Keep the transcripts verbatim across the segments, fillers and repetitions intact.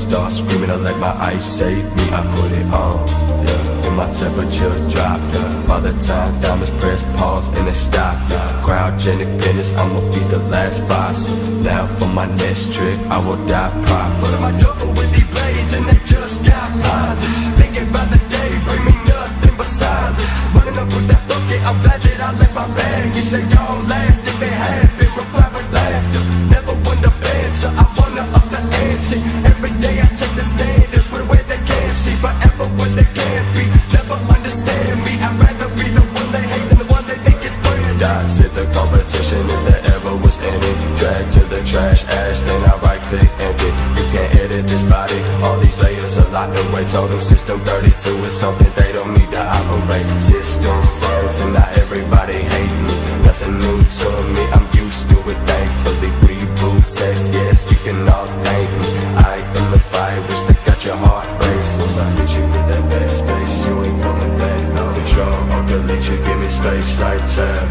start screaming, I let my ice save me. I put it on, yeah, and my temperature dropped, yeah. Father time, diamonds press pause and it stopped, yeah. Cryogenic fitness, I'ma be the last boss. Now for my next trick, I will die proper. Put my duffel with these blades and they just got polished. Thinking about the day, bring me nothing but silence. Running up with that bucket, I'm glad that I left my bag. You say y'all last if it had been, reply with laughter. Never want to answer, I wanna up the ante. Every day I take the stand and put away they can't see. Forever what they can't be, never understand me. I'd rather be the one they hate than the one they think is friendly. Dots hit the competition if there ever was any. Drag to the trash ash, then I right click edit. You can't edit this body, all these layers are locked away. Told them system thirty-two is something they don't need to operate. System froze and not everybody hate me. Nothing new to me, I'm used to it thankfully. Reboot text, yes, you can all thank me. I am the virus that got your heart racing. Once I hit you with that bad space, you ain't coming back. No control or delete you, give me space like tab.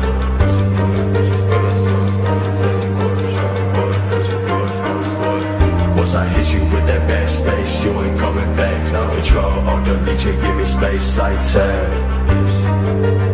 Once I hit you with that bad space, you ain't coming back. No control or delete you, give me space like tab.